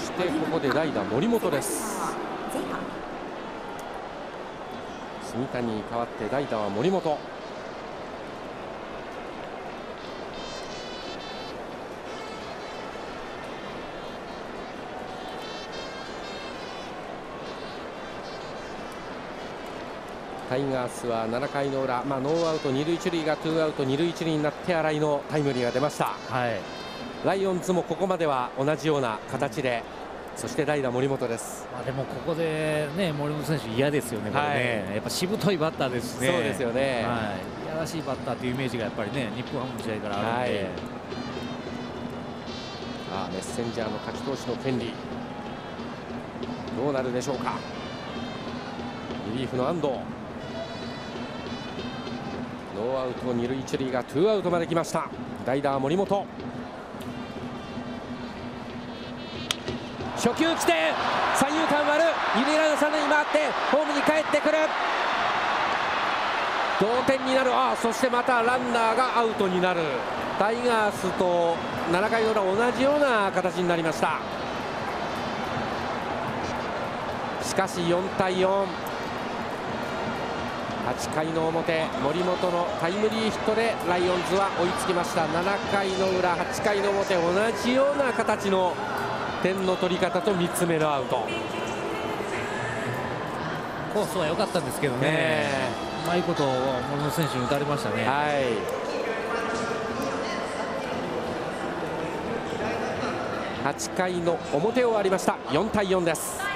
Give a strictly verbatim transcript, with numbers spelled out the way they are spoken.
してここで代打森本です。住谷に代わって代打は森本。タイガースはななかいの裏、まあ、ノーアウト二塁一塁がツーアウト二塁一塁になって新井のタイムリーが出ました。はい、ライオンズもここまでは同じような形で、そして代打森本です。 まあでもここでね森本選手嫌ですよね、これね、はい、やっぱしぶといバッターですね。 そうですよね、 はい、いやらしいバッターというイメージがやっぱりね日本ハムの試合からあるので、はい、 あメッセンジャーの勝ち投手の権利どうなるでしょうか。リリーフの安藤、ノーアウト二塁一塁がツーアウトまで来ました。代打森本、初球来て三遊間割る、二塁ランナー三塁に回ってホームに帰ってくる、同点になる。あそしてまたランナーがアウトになる。タイガースとななかいの裏同じような形になりました。しかしよんたいよん、はちかいの表森本のタイムリーヒットでライオンズは追いつきました。ななかいの裏はちかいの表同じような形の点の取り方とみっつめのアウト。 コースは良かったんですけどね、うまいこと森本選手に打たれましたね。はい、 はちかいの表終わりました。よんたいよんです。